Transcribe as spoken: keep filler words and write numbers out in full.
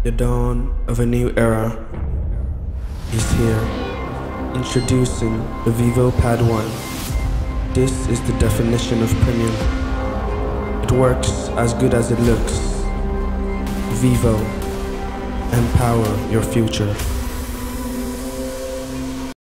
The dawn of a new era is here. Introducing the Vivo Pad one. This is the definition of premium. It works as good as it looks. Vivo. Empower your future.